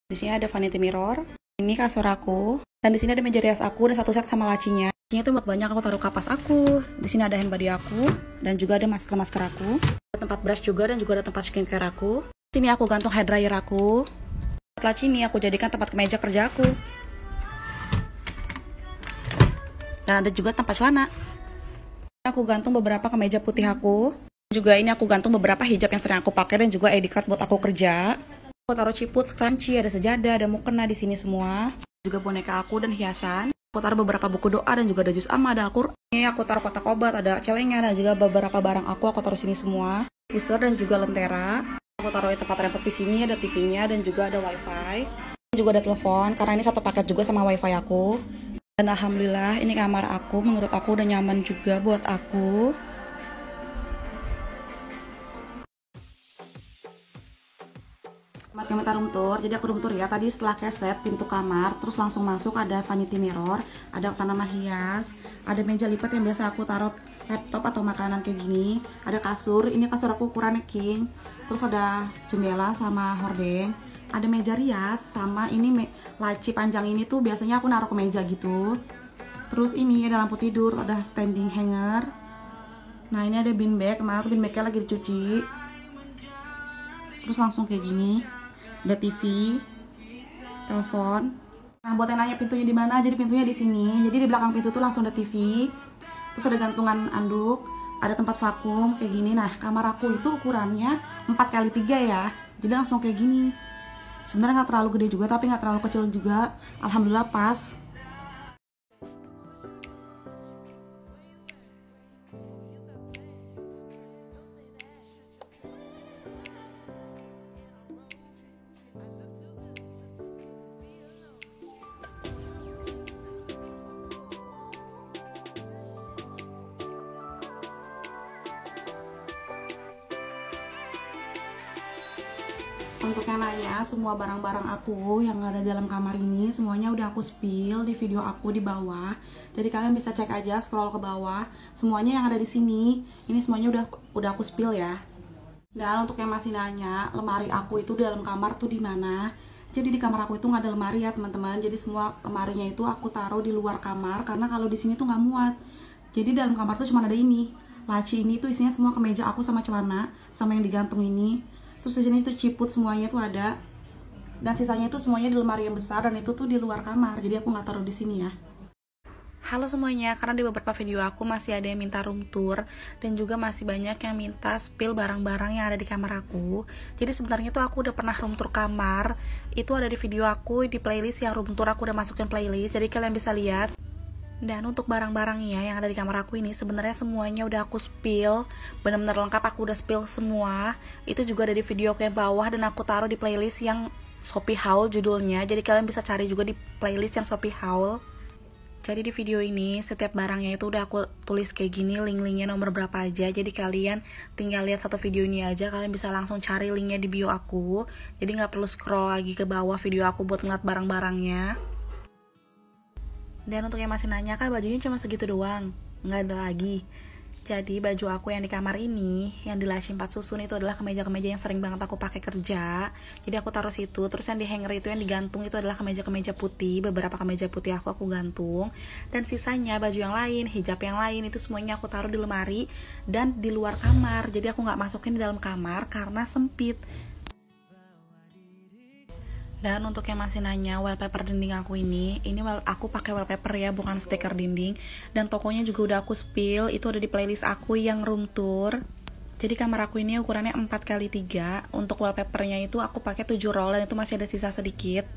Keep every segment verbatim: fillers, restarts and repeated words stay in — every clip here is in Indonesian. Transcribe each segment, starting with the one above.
Di sini ada vanity mirror. Ini kasur aku. Dan di sini ada meja rias aku dan satu set sama lacinya. Ini tuh buat banyak aku taruh kapas aku. Di sini ada handbody aku dan juga ada masker-masker aku. Ada tempat brush juga dan juga ada tempat skincare aku. Di sini aku gantung hair dryer aku. Laci ini aku jadikan tempat meja kerja aku. Dan ada juga tempat celana. Aku gantung beberapa kemeja putih aku. Juga ini aku gantung beberapa hijab yang sering aku pakai dan juga I D card buat aku kerja. Aku taruh ciput, scrunchie, ada sejadah, ada mukena di sini semua. Juga boneka aku dan hiasan. Aku taruh beberapa buku doa dan juga ada juz amma, ada Al-Qur'an. Ini aku taruh kotak obat, ada celengan dan juga beberapa barang aku aku taruh sini semua. Diffuser dan juga lentera. Aku taruh di tempat remote di sini, ada T V-nya dan juga ada wifi. Ini juga ada telepon karena ini satu paket juga sama wifi aku. Dan alhamdulillah ini kamar aku, menurut aku udah nyaman juga buat aku. Kamar kita room tour, jadi aku room tour ya. Tadi setelah keset pintu kamar, terus langsung masuk ada vanity mirror, ada tanaman hias, ada meja lipat yang biasa aku taruh laptop atau makanan kayak gini, ada kasur, ini kasur aku ukurannya king, terus ada jendela sama hordeng, ada meja rias sama ini me laci panjang ini tuh biasanya aku naruh ke meja gitu. Terus ini ada lampu tidur, ada standing hanger. Nah ini ada bean bag, kemarin tuh bean bagnya lagi dicuci. Terus langsung kayak gini. Ada T V, telepon. Nah, buat yang nanya pintunya di mana, jadi pintunya di sini. Jadi di belakang pintu tuh langsung ada T V. Terus ada gantungan anduk, ada tempat vakum kayak gini. Nah, kamar aku itu ukurannya empat kali tiga ya. Jadi langsung kayak gini. Sebenarnya nggak terlalu gede juga, tapi nggak terlalu kecil juga. Alhamdulillah pas. Untuk yang nanya, semua barang-barang aku yang ada di dalam kamar ini semuanya udah aku spill di video aku di bawah. Jadi kalian bisa cek aja, scroll ke bawah. Semuanya yang ada di sini, ini semuanya udah udah aku spill ya. Dan untuk yang masih nanya, lemari aku itu di dalam kamar tuh di mana? Jadi di kamar aku itu nggak ada lemari ya teman-teman. Jadi semua lemarinya itu aku taruh di luar kamar karena kalau di sini tuh nggak muat. Jadi dalam kamar tuh cuma ada ini. Laci ini tuh isinya semua kemeja aku sama celana, sama yang digantung ini. Terus di sini tuh ciput semuanya tuh ada, dan sisanya itu semuanya di lemari yang besar dan itu tuh di luar kamar. Jadi aku nggak taruh di sini ya. Halo semuanya, karena di beberapa video aku masih ada yang minta room tour dan juga masih banyak yang minta spill barang-barang yang ada di kamar aku. Jadi sebenarnya tuh aku udah pernah room tour kamar. Itu ada di video aku di playlist yang room tour, aku udah masukin playlist. Jadi kalian bisa lihat. Dan untuk barang-barangnya yang ada di kamar aku ini sebenarnya semuanya udah aku spill, benar-benar lengkap aku udah spill semua. Itu juga ada di video ke bawah dan aku taruh di playlist yang Shopee Haul judulnya. Jadi kalian bisa cari juga di playlist yang Shopee Haul. Jadi di video ini setiap barangnya itu udah aku tulis kayak gini, link-linknya nomor berapa aja. Jadi kalian tinggal lihat satu video ini aja, kalian bisa langsung cari linknya di bio aku. Jadi nggak perlu scroll lagi ke bawah video aku buat ngeliat barang-barangnya. Dan untuk yang masih nanya, kak bajunya cuma segitu doang, nggak ada lagi. Jadi baju aku yang di kamar ini, yang di laci empat susun itu adalah kemeja-kemeja yang sering banget aku pakai kerja. Jadi aku taruh situ. Terus yang di hanger itu, yang digantung itu adalah kemeja-kemeja putih. Beberapa kemeja putih aku aku gantung. Dan sisanya baju yang lain, hijab yang lain itu semuanya aku taruh di lemari dan di luar kamar. Jadi aku nggak masukin di dalam kamar karena sempit. Dan untuk yang masih nanya wallpaper dinding aku ini, ini aku pakai wallpaper ya, bukan stiker dinding. Dan tokonya juga udah aku spill, itu ada di playlist aku yang room tour. Jadi kamar aku ini ukurannya empat kali tiga. Untuk wallpapernya itu aku pakai tujuh roll dan itu masih ada sisa sedikit.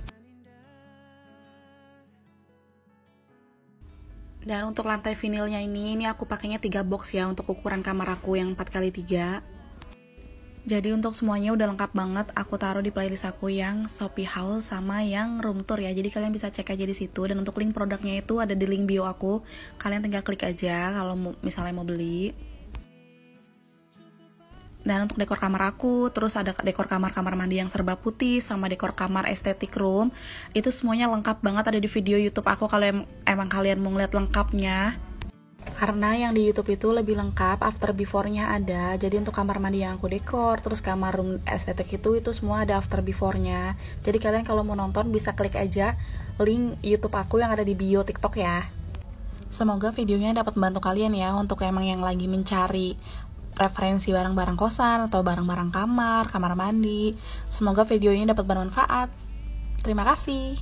Dan untuk lantai vinilnya ini, ini aku pakainya tiga box ya untuk ukuran kamar aku yang empat kali tiga. Jadi untuk semuanya udah lengkap banget, aku taruh di playlist aku yang Shopee Haul sama yang room tour ya. Jadi kalian bisa cek aja di situ. Dan untuk link produknya itu ada di link bio aku. Kalian tinggal klik aja kalau misalnya mau beli. Dan untuk dekor kamar aku, terus ada dekor kamar-kamar mandi yang serba putih sama dekor kamar estetik room. Itu semuanya lengkap banget ada di video YouTube aku kalau em emang kalian mau ngeliat lengkapnya. Karena yang di YouTube itu lebih lengkap, after before-nya ada. Jadi untuk kamar mandi yang aku dekor, terus kamar room estetik itu itu semua ada after before-nya. Jadi kalian kalau mau nonton bisa klik aja link YouTube aku yang ada di bio TikTok ya. Semoga videonya dapat membantu kalian ya untuk emang yang lagi mencari referensi barang-barang kosan atau barang-barang kamar, kamar mandi. Semoga video ini dapat bermanfaat. Terima kasih.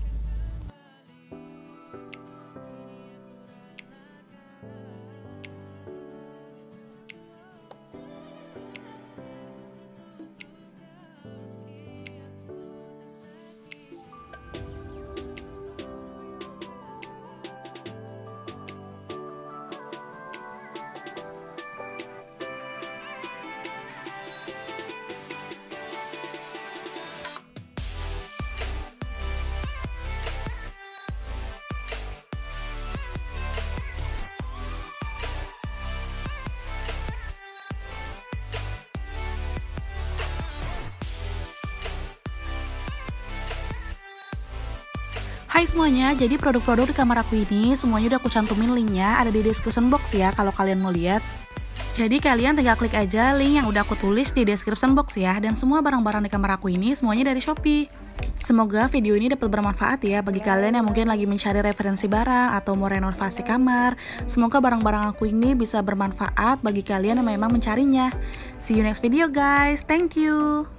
Hai semuanya, jadi produk-produk di kamar aku ini semuanya udah aku cantumin linknya, ada di description box ya kalau kalian mau lihat. Jadi kalian tinggal klik aja link yang udah aku tulis di description box ya. Dan semua barang-barang di kamar aku ini semuanya dari Shopee. Semoga video ini dapat bermanfaat ya bagi kalian yang mungkin lagi mencari referensi barang atau mau renovasi kamar. Semoga barang-barang aku ini bisa bermanfaat bagi kalian yang memang mencarinya. See you next video guys, thank you.